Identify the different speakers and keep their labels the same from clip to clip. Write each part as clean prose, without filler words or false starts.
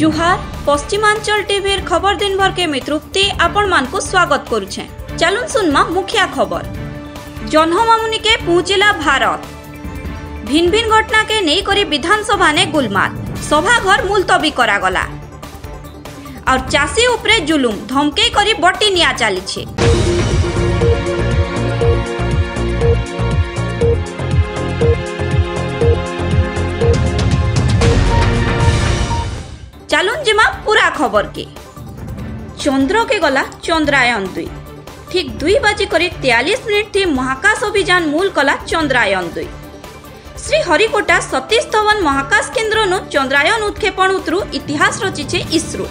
Speaker 1: जुहार Paschimanchal TV खबर दिन भर के मित्रुप्ति आपण मान को स्वागत करुछे। चलुन सुनमा मुख्य खबर। जन्ममुनि के पहुंचला भारत। भिन्न भिन्न घटना के नहीं करी विधानसभा ने गुलमाल, सभा घर मुलतवी करागला और चाषी उपरे जुलुम धमके करी बटी निया चली। चलुन जिमा पूरा खबर के। चंद्र के गला चंद्रायन 2 ठीक 2 बजे करी 43 मिनिट थी महाकाश अभियान मूल कला चंद्रायन 2। श्री हरिकोटा सतीश धवन महाकाश केन्द्र नु चंद्रायन उत्क्षेपण उतरु इतिहास रचिछे इसरो।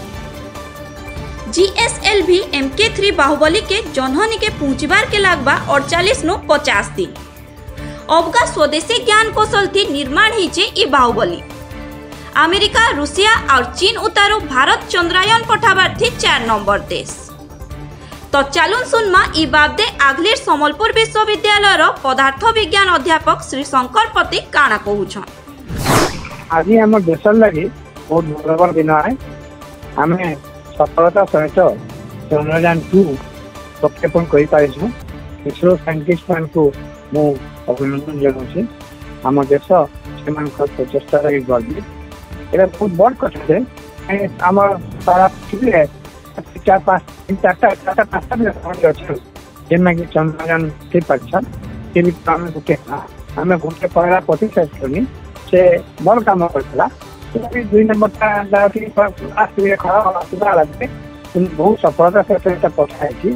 Speaker 1: GSLV MK3 बाहुबली के जन्हनी के पहुंचबार के लागबा 48 नु 50 दिन। अबका स्वदेशी ज्ञान कौशल थी निर्माण हिचे ई बाहुबली। अमेरिका, रूसिया और चीन उतारू भारत चंद्रायन पठाबार थी 4 नंबर देश। तो चलुन सुनमा ई बाबदे आगलीर समलपुर विश्वविद्यालय पदार्थ विज्ञान अध्यापक श्री शंकर पति काना कहूछन।
Speaker 2: आज हम देश लगी बहुत बड़ दिन है। आम सफलता सहित चंद्रयान 2 प्रक्षेपण कर पारिछुं। इसरो साइंटिस्ट मान को मु अभिनंदन जनाऊँ। आम देश से प्रचेषा लगी गर्वित। ये बहुत बड़ कथा है। आम सारा पृथ्वी 4-5 जेना कि चंद्रयान 3 पारिछन से भी आम गोटे पहला प्रतिशत करनी से बड़ काम करता। 2 नंबर खड़ा बहुत सफलता से पठाई।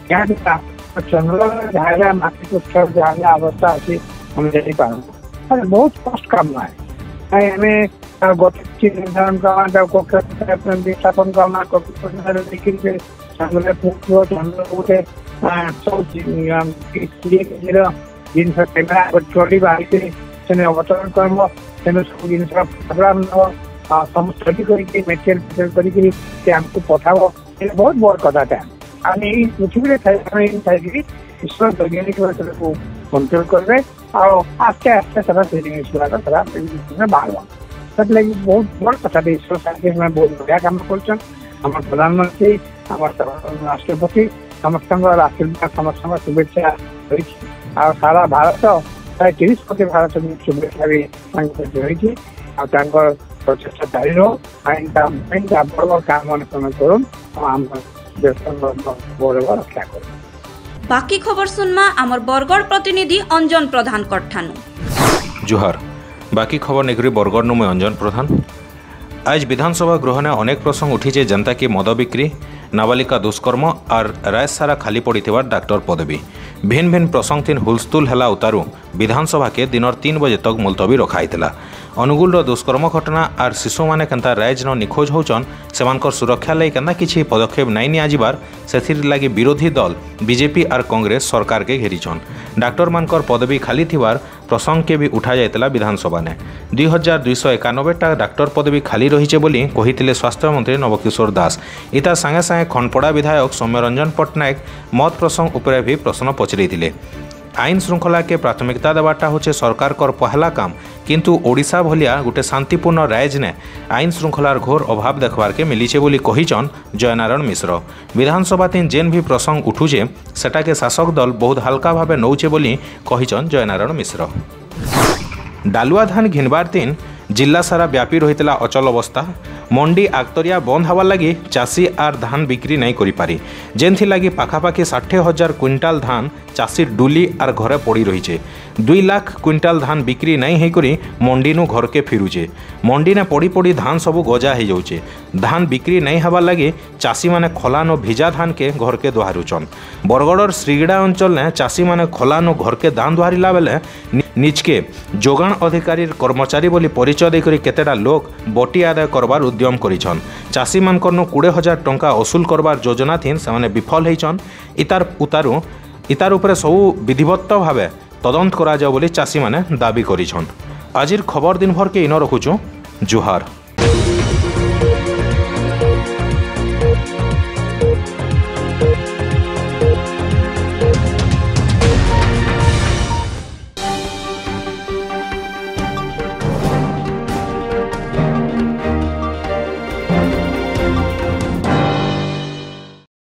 Speaker 2: चंद्र जहाँ माटी पृष्ठ जहाँ अवस्था अच्छी हम जापार बहुत कष्ट काम है। हमें गति निर्धारण करना विस्थापन करना चंद्र चंद्र गोटे जिन कैमेरा चढ़ी बाहर अवतरण करम सब जिन प्रोग्राम नब समस्त मेटेरियल करके पठाब। बहुत बड़ कथा आम पृथ्वी थी ईश्वर वैज्ञानिक को कंट्रोल करेंगे और आस्ते आस्ते सारा बाहर लगी बहुत बड़ कथा। ईश्वर साइंटिस्ट में बहुत बढ़िया काम कर प्रधानमंत्री राष्ट्रपति समस्त आशीर्वाद समस्त शुभेच्छा और सारा भारत प्राय 30 कोटी भारत शुभेच्छा भी रही प्रचेषा जारी रहो। बड़ काम अनुसरण करूँ गौरव रक्षा करूँ।
Speaker 1: बाकी खबर सुनमा आमर बरगढ़ प्रतिनिधि अंजन प्रधान कट्ठानु।
Speaker 3: जुहार बाकी खबर नेगरी बरगढ़ नु मैं अंजन प्रधान। आज विधानसभा गृह ने अनेक प्रसंग उठीचे जनता की मद बिक्री, नाबालिका दुष्कर्म और राय सारा खाली पड़ी डाक्टर पदवी भिन्न भिन्न प्रसंग तीन हुलस्थुल है उतारू विधानसभा के दिन 3 बजे तक मुलतवी रखाई। अनुगुल दुष्कर्म घटना और शिशु मैंने केन्ता रायज निखोज होचन सेमानकर सुरक्षा लई केन्ता किछि पदक्षेप नहीं नियाजिबार सेथिर लागी विरोधी दल बीजेपी और कांग्रेस सरकार के घेरीछन। डाक्टर मानकर पदवी खाली थिबार प्रसंग के भी उठा जायतला विधानसभा ने 2291टा डाक्टर पदवी खाली रहीचे बोली कहिथिले स्वास्थ्य मंत्री नवकिशोर दास। इता संगे संगे खनपड़ा विधायक सौम्यरंजन पट्टनायक मत प्रसंग उपरे भी प्रश्न पचरैथिले। आईन श्रृंखला के प्राथमिकता देवाटा होचे सरकार कर पहला काम, किंतु ओडिशा भलिया गोटे शांतिपूर्ण राज्य ने आईन श्रृंखलार घोर अभाव देखबार के मिलीचे बोली कहिचन जयनारायण मिश्र। विधानसभा तीन जेन भी प्रसंग उठुचे सेटा के शासक दल बहुत हल्का भावे नौचे बोली कहिचन जयनारायण मिश्र। डालुआ धान घिनबार दिन जिला सारा व्यापी रही अचल अवस्था। मंडी आगतरिया बंद हवा लगी चाषी आर धान बिक्री नहीं करि पारी। जेनथि लगी पाखापाखि 60,000 क्विंटाल धान चाषी डुली आर घरे पड़ी रही। 2 लाख क्विंटाल धान बिक्री नहीं होकर मंडी नु घर के फिरुचे। मंडी ने पड़ी पड़ी धान सबू गजा हो जाऊे। धान बिक्री नहीं हवा लगी चाषी माने खलान और भिजा धान के घर के दोहारुचन। बरगढ़ श्रीगड़ा अंचल ने चाषी माने खलान और घर के धान दोहारिला बेले निजके जोगाण अधिकारी कर्मचारी बोली परिचय देकर केतेटा लोक बटी आदाय करबार उद्यम करिछन। चाषी मानकर 20,000 टंका वसूल करबार योजना थी से विफल होइछन। इतार उपरे सबू विधिवत भावे तदंत करा जाओ बोली चाषी माने दाबी करिछन। आजिर खबर दिन भर के इन रखुछु। जुहार।